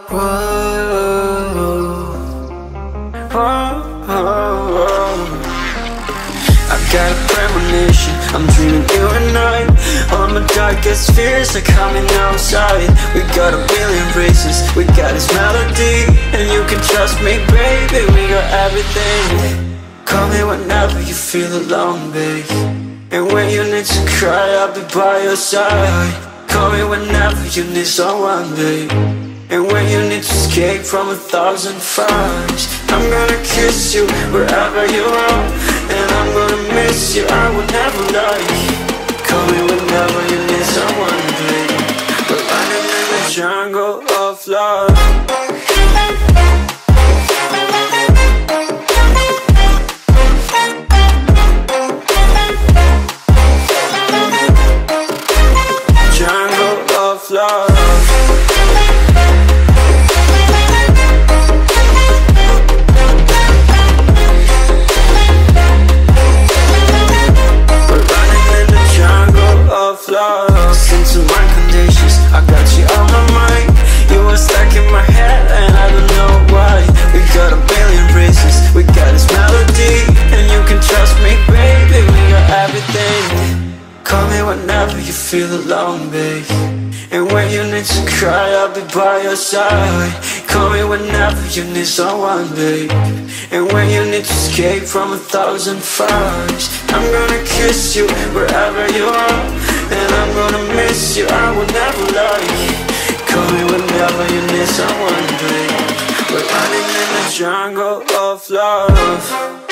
Whoa, whoa, whoa. I got a premonition, I'm dreaming you and I. All my darkest fears are coming outside. We got a billion races, we got this melody. And you can trust me, baby, we got everything. Call me whenever you feel alone, babe. And when you need to cry, I'll be by your side. Call me whenever you need someone, babe. And when you need to escape from 1,000 fires, I'm gonna kiss you wherever you are. And I'm gonna miss you, I will never lie. Call me whenever you need someone, babe. We're running in the jungle of love. Love. We're running in the jungle of love. Listen to my conditions, I got you on my mind. You were stuck in my head and I don't know why. We got a billion races, we got this melody. And you can trust me, baby, we got everything. Call me whenever you feel alone, babe. And when you need to cry, I'll be by your side. Call me whenever you need someone, babe. And when you need to escape from 1,000 fires, I'm gonna kiss you wherever you are. And I'm gonna miss you, I will never lie. Call me whenever you need someone, babe. We're running in the jungle of love.